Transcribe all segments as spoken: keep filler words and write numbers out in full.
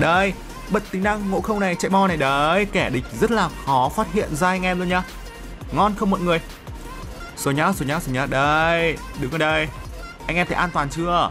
Đây, bật tính năng ngộ không này, chạy bo này. Đấy, kẻ địch rất là khó phát hiện ra anh em luôn nhá. Ngon không mọi người? Rồi nhá, rồi nhá, rồi nhá. Đây, đứng ở đây. Anh em thấy an toàn chưa?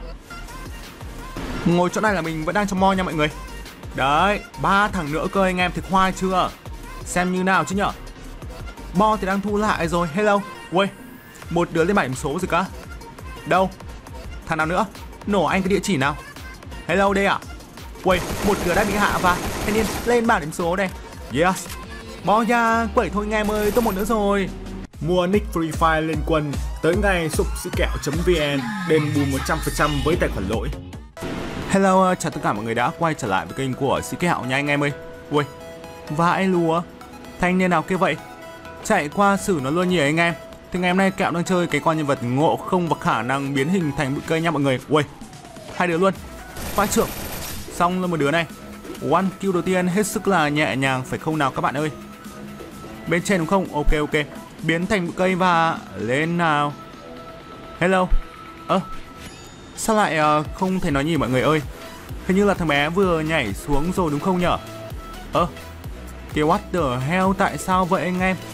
Ngồi chỗ này là mình vẫn đang trong mo nha mọi người. Đấy, ba thằng nữa cơ anh em, thấy khoai chưa? Xem như nào chứ nhở? Bo thì đang thu lại rồi. Hello. Ui, một đứa lên bảy điểm số rồi cả. Đâu? Thằng nào nữa? Nổ anh cái địa chỉ nào. Hello đây à? Ui, một đứa đã bị hạ và thanh niên lên bảng điểm số đây. Yes. Bo nha, quẩy thôi anh em ơi, top một nữa rồi. Mua nick Free Fire lên quân tới ngay shop sỉ kẹo chấm vn, đền bù một trăm phần trăm với tài khoản lỗi. Hello, chào tất cả mọi người đã quay trở lại với kênh của Sỉ Kẹo nha anh em ơi. Ui, vãi lúa. Thanh niên nào kia vậy? Chạy qua xử nó luôn nhỉ anh em. Thì ngày hôm nay Kẹo đang chơi cái con nhân vật ngộ không và khả năng biến hình thành bụi cây nha mọi người. Ui, hai đứa luôn. Phá trưởng. Xong luôn một đứa này. One kill đầu tiên hết sức là nhẹ nhàng phải không nào các bạn ơi. Bên trên đúng không? Ok ok. Biến thành bụi cây và lên nào. Hello. Ơ, à, sao lại uh, không thể nói nhỉ mọi người ơi? Hình như là thằng bé vừa nhảy xuống rồi đúng không nhở? Ơ, à, cái what the hell, tại sao vậy anh em?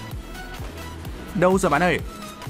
Đâu rồi bạn ơi?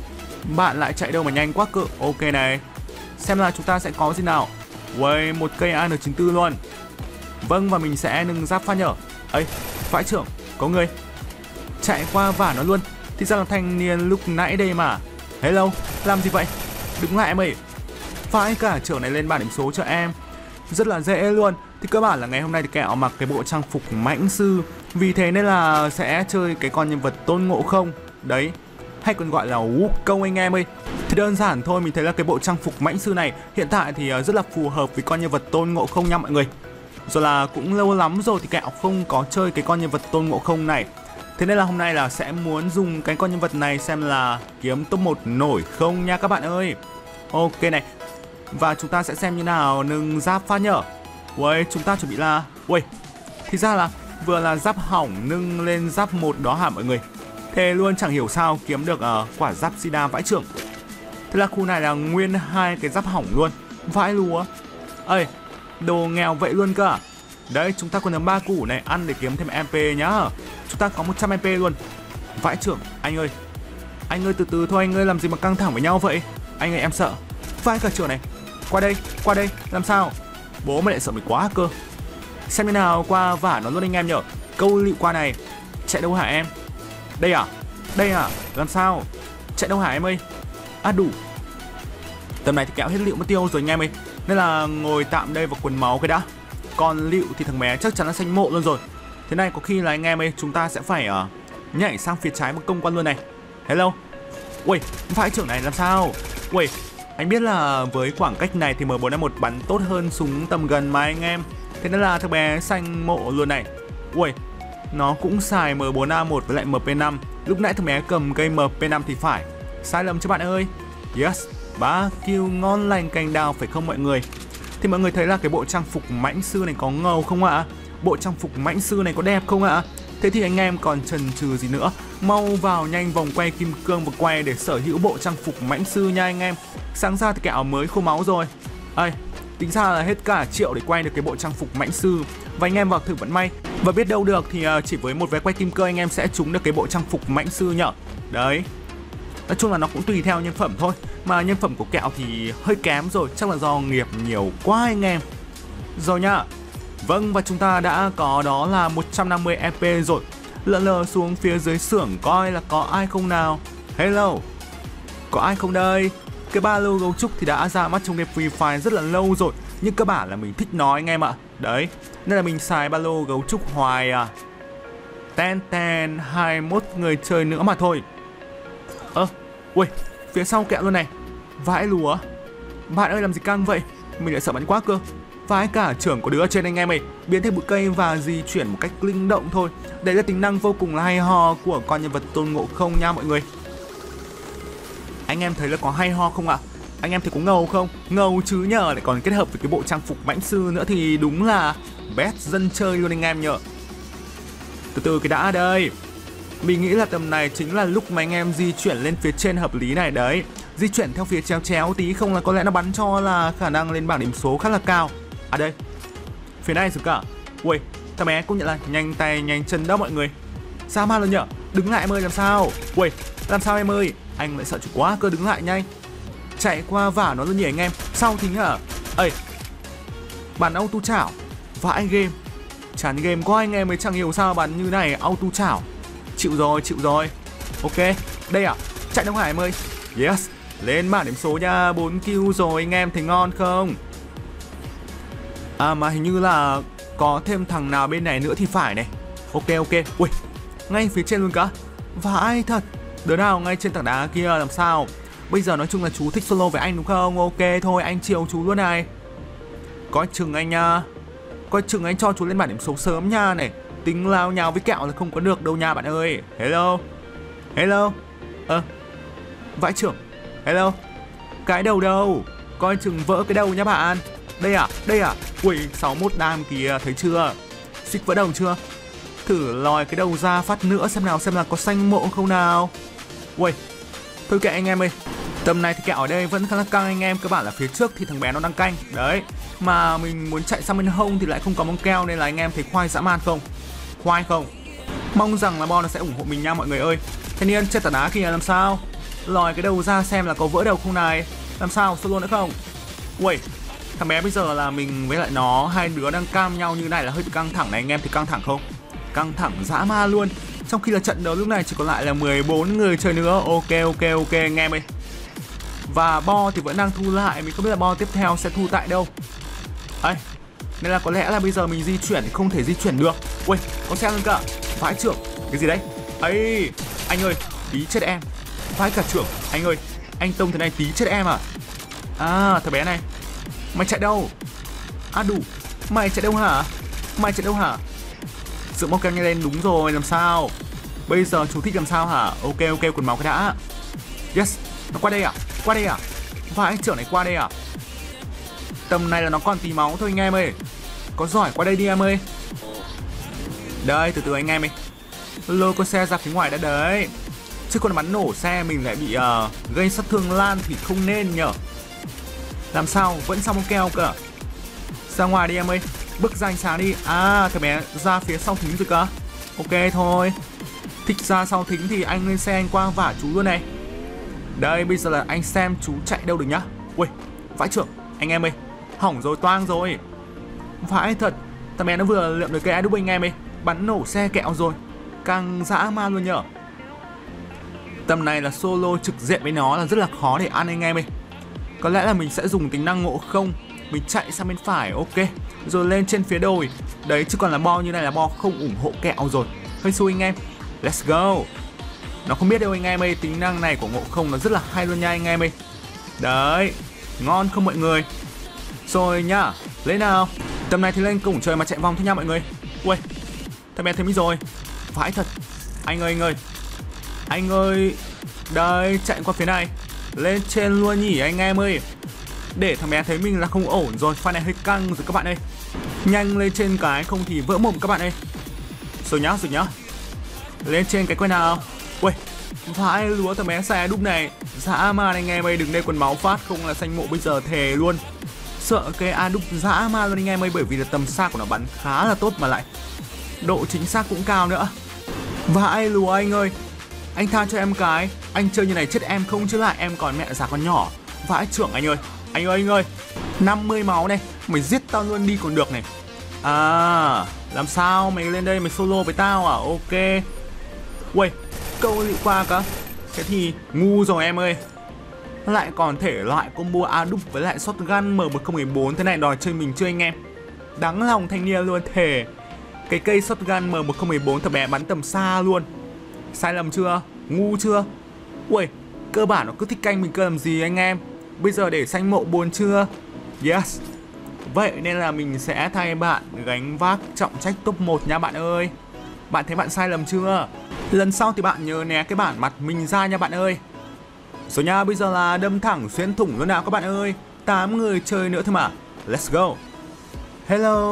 Bạn lại chạy đâu mà nhanh quá cơ. Ok này. Xem là chúng ta sẽ có gì nào. Uầy, một cây A N chín tư luôn. Vâng, và mình sẽ nâng giáp phát nhở. Ấy, vãi trưởng, có người chạy qua vả nó luôn. Thì ra là thanh niên lúc nãy đây mà. Hello, làm gì vậy? Đứng lại em ơi. Vãi cả trưởng này lên bảng điểm số cho em. Rất là dễ luôn. Thì cơ bản là ngày hôm nay thì Kẹo mặc cái bộ trang phục mãnh sư. Vì thế nên là sẽ chơi cái con nhân vật Tôn Ngộ Không. Đấy, hay còn gọi là Wuk Công anh em ơi. Thì đơn giản thôi, mình thấy là cái bộ trang phục mãnh sư này hiện tại thì rất là phù hợp với con nhân vật Tôn Ngộ Không nha mọi người. Rồi là cũng lâu lắm rồi thì Kẹo không có chơi cái con nhân vật Tôn Ngộ Không này. Thế nên là hôm nay là sẽ muốn dùng cái con nhân vật này xem là kiếm top một nổi không nha các bạn ơi. Ok này. Và chúng ta sẽ xem như nào nâng giáp phát nhở. Uầy, chúng ta chuẩn bị là... Uầy, thì ra là vừa là giáp hỏng nâng lên giáp một đó hả mọi người. Thế luôn chẳng hiểu sao kiếm được uh, quả giáp sida vãi trưởng. Thế là khu này là nguyên hai cái giáp hỏng luôn. Vãi lúa. Ơi, đồ nghèo vậy luôn cơ à? Đấy, chúng ta còn nấm ba củ này, ăn để kiếm thêm em pê nhá. Chúng ta có một trăm em pê luôn. Vãi trưởng, anh ơi. Anh ơi từ từ thôi anh ơi, làm gì mà căng thẳng với nhau vậy? Anh ơi em sợ. Vãi cả trưởng này. Qua đây, qua đây, làm sao? Bố mày lại sợ mày quá cơ. Xem như nào qua vả nó luôn anh em nhở. Câu lựu qua này. Chạy đâu hả em? Đây à? Đây à? Làm sao? Chạy đâu hả em ơi? À đủ. Tầm này thì Kẹo hết lựu mất tiêu rồi anh em ơi. Nên là ngồi tạm đây vào quần máu cái đã. Còn lựu thì thằng bé chắc chắn là xanh mộ luôn rồi. Thế này có khi là anh em ơi, chúng ta sẽ phải uh, nhảy sang phía trái một công quan luôn này. Hello. Ui, vãi trưởng này làm sao? Ui, anh biết là với khoảng cách này thì M bốn năm một bắn tốt hơn súng tầm gần mà anh em. Thế nên là thằng bé xanh mộ luôn này. Ui, nó cũng xài M bốn A một với lại M P năm. Lúc nãy thằng bé cầm cây M P năm thì phải. Sai lầm cho bạn ơi. Yes, ba kill ngon lành cành đào phải không mọi người? Thì mọi người thấy là cái bộ trang phục mãnh sư này có ngầu không ạ? Bộ trang phục mãnh sư này có đẹp không ạ? Thế thì anh em còn chần chừ gì nữa? Mau vào nhanh vòng quay kim cương và quay để sở hữu bộ trang phục mãnh sư nha anh em. Sáng ra thì Kẹo mới khô máu rồi. Ây, tính ra là hết cả triệu để quay được cái bộ trang phục mãnh sư. Và anh em vào thử vận may. Và biết đâu được thì chỉ với một vé quay kim cương anh em sẽ trúng được cái bộ trang phục mãnh sư nhở. Đấy. Nói chung là nó cũng tùy theo nhân phẩm thôi. Mà nhân phẩm của Kẹo thì hơi kém rồi. Chắc là do nghiệp nhiều quá anh em. Rồi nhá. Vâng, và chúng ta đã có đó là một trăm năm mươi e pê rồi. Lợn lờ xuống phía dưới xưởng coi là có ai không nào. Hello. Có ai không đây? Cái ba lô gấu trúc thì đã ra mắt trong game Free Fire rất là lâu rồi. Nhưng cơ bản là mình thích nó anh em ạ. Đấy, nên là mình xài ba lô gấu trúc hoài à. Ten ten, hai mươi mốt người chơi nữa mà thôi. Ơ, à, ui, phía sau Kẹo luôn này. Vãi lúa. Bạn ơi làm gì căng vậy? Mình lại sợ bắn quá cơ. Vãi cả trưởng của đứa ở trên anh em ơi. Biến thành bụi cây và di chuyển một cách linh động thôi. Đấy là tính năng vô cùng là hay ho của con nhân vật Tôn Ngộ Không nha mọi người. Anh em thấy là có hay ho không ạ? Anh em thấy có ngầu không? Ngầu chứ nhờ, lại còn kết hợp với cái bộ trang phục mãnh sư nữa thì đúng là best dân chơi luôn anh em nhờ. Từ từ cái đã đây. Mình nghĩ là tầm này chính là lúc mà anh em di chuyển lên phía trên hợp lý này đấy. Di chuyển theo phía chéo chéo tí không là có lẽ nó bắn cho là khả năng lên bảng điểm số khá là cao. À đây, phía này rồi cả. Ui, thằng bé cũng nhận là nhanh tay nhanh chân đó mọi người. Sao mà luôn nhở? Đứng lại em ơi, làm sao? Ui, làm sao em ơi? Anh lại sợ chủ quá cơ, đứng lại nhanh. Chạy qua vả nó luôn nhỉ anh em. Sao thính hả? Ây, bắn auto chảo. Vãi game. Chán game quá anh em mới chẳng hiểu sao bắn như này auto chảo. Chịu rồi, chịu rồi. Ok, đây à? Chạy Đông Hải em ơi. Yes, lên bảng điểm số nha. Bốn kill rồi anh em thấy ngon không? À mà hình như là có thêm thằng nào bên này nữa thì phải này. Ok ok. Ui, ngay phía trên luôn cả. Vãi thật. Đứa nào ngay trên tảng đá kia làm sao? Bây giờ nói chung là chú thích solo với anh đúng không? Ok thôi anh chiều chú luôn này. Coi chừng anh nha. Coi chừng anh cho chú lên bảng điểm số sớm nha này. Tính lao nhào với kẹo là không có được đâu nha bạn ơi. Hello. Hello. Ơ à, vãi trưởng. Hello. Cái đầu đâu? Coi chừng vỡ cái đầu nha bạn. Đây à, đây à. Ui, sáu mươi mốt đam kìa, thấy chưa? Xích vỡ đầu chưa? Thử lòi cái đầu ra phát nữa xem nào, xem là có xanh mộ không nào. Ui, thôi kệ anh em ơi. Tầm này thì kẹo ở đây vẫn khá là căng anh em. Cơ bản là phía trước thì thằng bé nó đang canh. Đấy, mà mình muốn chạy sang bên hông thì lại không có bóng keo. Nên là anh em thấy khoai dã man không? Khoai không? Mong rằng là Bon nó sẽ ủng hộ mình nha mọi người ơi. Thanh niên trên tảng đá kìa làm sao? Lòi cái đầu ra xem là có vỡ đầu không này. Làm sao, solo nữa không? Ui, thằng bé bây giờ là mình với lại nó, hai đứa đang cam nhau như này là hơi bị căng thẳng này anh em. Thì căng thẳng không? Căng thẳng dã man luôn. Trong khi là trận đấu lúc này chỉ còn lại là mười bốn người chơi nữa. Ok ok ok anh em ơi. Và Bo thì vẫn đang thu lại. Mình không biết là Bo tiếp theo sẽ thu tại đâu. Ấy, nên là có lẽ là bây giờ mình di chuyển thì không thể di chuyển được. Ui, có xe luôn cả. Vãi trưởng. Cái gì đấy? Ấy, anh ơi, tí chết em. Vãi cả trưởng. Anh ơi, anh tông thế này tí chết em à? À, thằng bé này. Mày chạy đâu? À đủ. Mày chạy đâu hả? Mày chạy đâu hả? Sự móc keo nhanh lên, đúng rồi, làm sao? Bây giờ chú thích làm sao hả? Ok ok, quần máu cái đã. Yes, nó qua đây à? Qua đây à? Vãi trưởng này qua đây à? Tầm này là nó còn tí máu thôi anh em ơi. Có giỏi qua đây đi em ơi. Đây, từ từ anh em ơi. Lôi con xe ra phía ngoài đã đấy. Chứ còn bắn nổ xe mình lại bị uh, gây sát thương lan thì không nên nhở. Làm sao, vẫn xong bóng keo cơ. Ra ngoài đi em ơi. Bước ra ánh sáng đi. À, thằng bé ra phía sau thính rồi cơ. Ok thôi. Thích ra sau thính thì anh lên xe anh qua vả chú luôn này. Đây, bây giờ là anh xem chú chạy đâu được nhá. Ui, vãi trưởng. Anh em ơi, hỏng rồi, toang rồi. Vãi thật. Thằng bé nó vừa lượm được cái ái đúc anh em ơi. Bắn nổ xe kẹo rồi. Căng dã man luôn nhở. Tầm này là solo trực diện với nó là rất là khó để ăn anh em ơi. Có lẽ là mình sẽ dùng tính năng ngộ không. Mình chạy sang bên phải, ok. Rồi lên trên phía đồi. Đấy, chứ còn là Bo như này là Bo không ủng hộ kẹo rồi. Hơi xui anh em. Let's go. Nó không biết đâu anh em ơi. Tính năng này của ngộ không nó rất là hay luôn nha anh em ơi. Đấy, ngon không mọi người? Rồi nhá, lên nào. Tầm này thì lên cổng trời mà chạy vòng thôi nha mọi người. Ui, thằng bé thấy mình rồi. Vãi thật. Anh ơi anh ơi. Anh ơi. Đây, chạy qua phía này. Lên trên luôn nhỉ anh em ơi. Để thằng bé thấy mình là không ổn rồi. Pha này hơi căng rồi các bạn ơi. Nhanh lên trên cái không thì vỡ mồm các bạn ơi. Rồi nhá, rồi nhá. Lên trên cái quay nào. Ui, vãi lúa thằng bé xe đúc này. Dã man anh em ơi, đừng đây quần máu phát không là xanh mộ bây giờ thề luôn. Sợ cái A đúc dã man luôn anh em ơi. Bởi vì là tầm xa của nó bắn khá là tốt mà lại độ chính xác cũng cao nữa. Vãi lúa anh ơi. Anh tha cho em cái. Anh chơi như này chết em không chứ lại em còn mẹ già con nhỏ. Vãi trưởng anh ơi. Anh ơi anh ơi. năm mươi máu này. Mày giết tao luôn đi còn được này. À, làm sao mày lên đây mày solo với tao à? Ok. Ui, câu lị qua cả. Thế thì ngu rồi em ơi. Lại còn thể loại combo A đúc với lại shotgun M một không một bốn thế này đòi chơi mình chưa anh em? Đáng lòng thanh niên luôn thề. Cái cây shotgun M một không một bốn thằng bé bắn tầm xa luôn. Sai lầm chưa? Ngu chưa? Ui, cơ bản nó cứ thích canh mình cơ làm gì anh em? Bây giờ để xanh mộ buồn chưa? Yes. Vậy nên là mình sẽ thay bạn gánh vác trọng trách top một nha bạn ơi. Bạn thấy bạn sai lầm chưa? Lần sau thì bạn nhớ né cái bản mặt mình ra nha bạn ơi. Rồi nha, bây giờ là đâm thẳng xuyên thủng luôn nào các bạn ơi. tám người chơi nữa thôi mà. Let's go. Hello.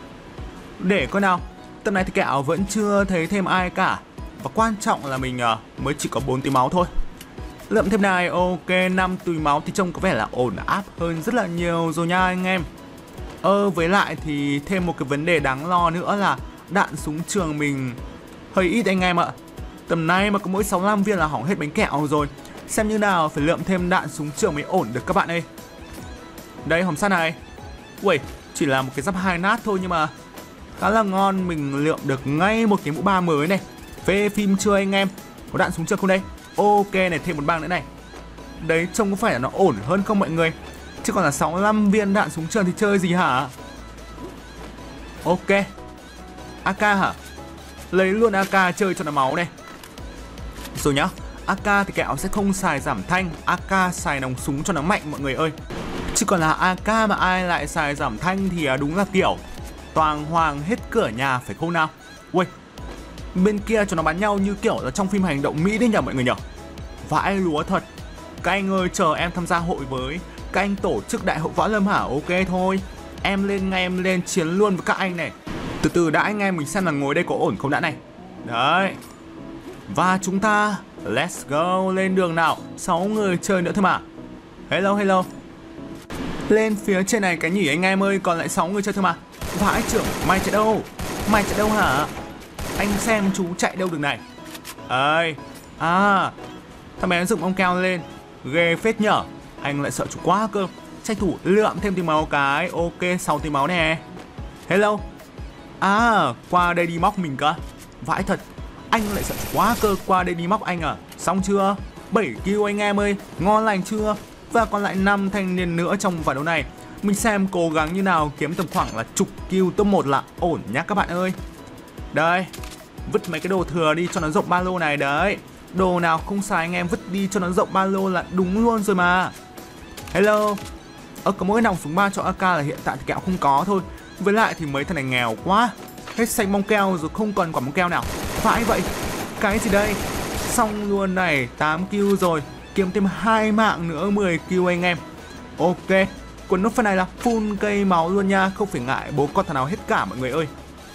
Để coi nào. Tầm này thì kẹo vẫn chưa thấy thêm ai cả. Và quan trọng là mình uh, mới chỉ có bốn túi máu thôi. Lượm thêm này, ok, năm túi máu thì trông có vẻ là ổn áp hơn rất là nhiều rồi nha anh em. Ơ với lại thì thêm một cái vấn đề đáng lo nữa là đạn súng trường mình hơi ít anh em ạ. Tầm này mà có mỗi sáu mươi lăm viên là hỏng hết bánh kẹo rồi. Xem như nào phải lượm thêm đạn súng trường mới ổn được các bạn ơi. Đây hòm sắt này. Ui, chỉ là một cái giáp hai nát thôi nhưng mà khá là ngon. Mình lượm được ngay một cái mũ ba mới này. Phê phim chưa anh em? Có đạn súng trường không đây? Ok này, thêm một băng nữa này. Đấy, trông có phải là nó ổn hơn không mọi người? Chứ còn là sáu mươi lăm viên đạn súng trường thì chơi gì hả? Ok. a ca hả? Lấy luôn a ca chơi cho nó máu này. Rồi nhá, a ca thì kẹo sẽ không xài giảm thanh, a ca xài nòng súng cho nó mạnh mọi người ơi. Chứ còn là a ca mà ai lại xài giảm thanh thì đúng là kiểu toàn hoàng hết cửa nhà phải không nào? Ui, bên kia cho nó bắn nhau như kiểu là trong phim hành động Mỹ đấy nhỉ mọi người nhỉ? Vãi lúa thật. Các anh ơi, chờ em tham gia hội với. Các anh tổ chức đại hội võ lâm hả? Ok thôi, em lên ngay, em lên chiến luôn với các anh này. Từ từ đã anh em, mình xem là ngồi đây có ổn không đã này. Đấy. Và chúng ta let's go, lên đường nào. Sáu người chơi nữa thôi mà. Hello hello. Lên phía trên này cái nhỉ anh em ơi, còn lại sáu người chơi thôi mà. Vãi trưởng, mày chạy đâu? Mày chạy đâu hả? Anh xem chú chạy đâu được này. Ơi. À, thằng bé dựng ông keo lên. Ghê phết nhở. Anh lại sợ chú quá cơ. Tranh thủ lượm thêm tí máu cái. Ok, sáu tí máu nè. Hello. À, qua đây đi móc mình cơ. Vãi thật. Anh lại sợ chú quá cơ. Qua đây đi móc anh à. Xong chưa? bảy kill anh em ơi. Ngon lành chưa? Và còn lại năm thanh niên nữa trong ván đấu này. Mình xem cố gắng như nào kiếm tầm khoảng là chục kill top một là ổn nhá các bạn ơi. Đây. Vứt mấy cái đồ thừa đi cho nó rộng ba lô này đấy. Đồ nào không xài anh em vứt đi cho nó rộng ba lô là đúng luôn rồi mà. Hello. Ơ có mỗi nòng súng ba cho a ca là hiện tại thì kẹo không có thôi. Với lại thì mấy thằng này nghèo quá. Hết xanh bông keo rồi không còn quả bông keo nào. Vãi vậy. Cái gì đây? Xong luôn này, tám kill rồi. Kiếm thêm hai mạng nữa, mười kill anh em. Ok. Còn nốt phần này là full cây máu luôn nha. Không phải ngại bố con thằng nào hết cả mọi người ơi.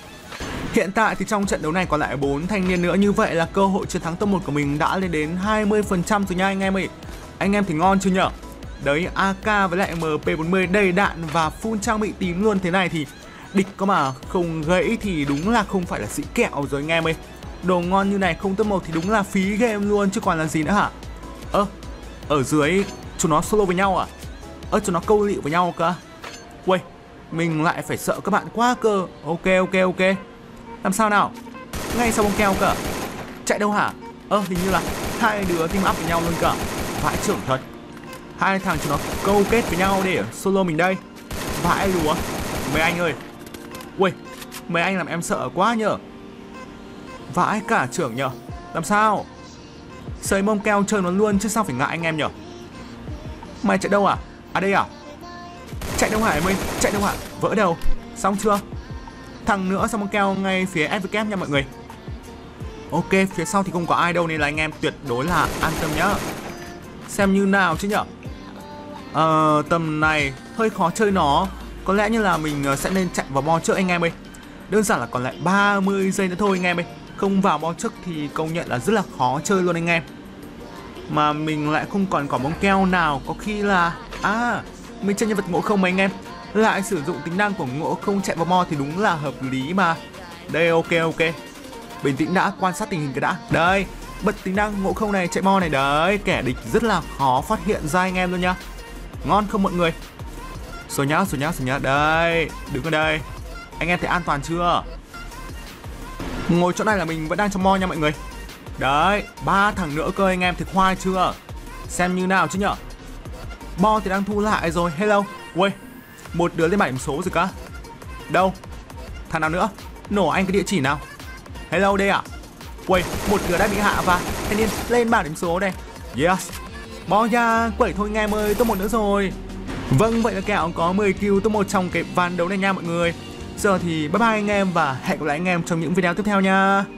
Hiện tại thì trong trận đấu này còn lại bốn thanh niên nữa. Như vậy là cơ hội chiến thắng top một của mình đã lên đến hai mươi phần trăm rồi nha anh em ơi. Anh em thì ngon chưa nhở? Đấy, a ca với lại em pê bốn mươi đầy đạn và full trang bị tím luôn. Thế này thì địch có mà không gãy thì đúng là không phải là sĩ kẹo rồi anh em ơi. Đồ ngon như này không top một thì đúng là phí game luôn chứ còn là gì nữa hả? Ơ, ở dưới chúng nó solo với nhau à? Ơ, chúng nó câu lịu với nhau cơ. Ui, mình lại phải sợ các bạn quá cơ. Ok, ok, ok. Làm sao nào? Ngay sau bông keo cơ. Chạy đâu hả? Ơ, hình như là hai đứa team up với nhau luôn cả. Vãi trưởng thật. Hai thằng chúng nó câu kết với nhau để solo mình đây. Vãi lúa. Mấy anh ơi. Ui, mấy anh làm em sợ quá nhở. Vãi cả trưởng nhở. Làm sao? Sấy bông keo chơi nó luôn chứ sao phải ngại anh em nhở. Mày chạy đâu à? À đây à? Chạy đâu hả em ơi? Chạy đâu hả? Vỡ đầu. Xong chưa? Thằng nữa xong bông keo ngay phía ép vê kép nha mọi người. Ok, phía sau thì không có ai đâu nên là anh em tuyệt đối là an tâm nhá. Xem như nào chứ nhở. Ờ, tầm này hơi khó chơi nó. Có lẽ như là mình sẽ nên chạy vào bo trước anh em ơi. Đơn giản là còn lại ba mươi giây nữa thôi anh em ơi. Không vào bo trước thì công nhận là rất là khó chơi luôn anh em. Mà mình lại không còn có bóng keo nào. Có khi là à, mình chơi nhân vật Ngộ Không mà anh em. Lại sử dụng tính năng của Ngộ Không chạy vào bo thì đúng là hợp lý mà. Đây, ok ok. Bình tĩnh đã, quan sát tình hình cái đã. Đây, bật tính năng Ngộ Không này chạy bo này. Đấy, kẻ địch rất là khó phát hiện ra anh em luôn nhá. Ngon không mọi người? Rồi nhá, rồi nhá, rồi nhá. Đây, đứng ở đây. Anh em thấy an toàn chưa? Ngồi chỗ này là mình vẫn đang trong bo nha mọi người. Đấy, ba thằng nữa cơ anh em, thấy khoai chưa? Xem như nào chứ nhở. Bo thì đang thu lại rồi. Hello. Ui, một đứa lên bảy điểm số rồi cả. Đâu? Thằng nào nữa? Nổ anh cái địa chỉ nào. Hello đây à? Ui, một đứa đã bị hạ và thanh niên lên bảng điểm số đây. Yes. Bo nha, quẩy thôi anh em ơi, top một nữa rồi. Vâng, vậy là kẹo có mười kill top một trong cái ván đấu này nha mọi người. Giờ thì bye bye anh em và hẹn gặp lại anh em trong những video tiếp theo nha.